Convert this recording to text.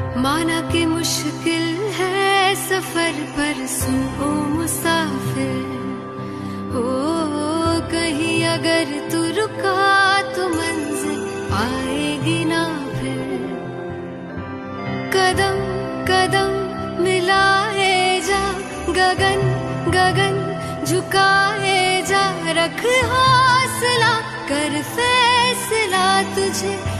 माना कि मुश्किल है सफर पर सुन ओ मुसाफिर, हो कहीं अगर तू रुका तो मंजिल आएगी ना फिर। कदम कदम मिलाए जा, गगन गगन झुकाए जा, रख हौसला कर फैसला तुझे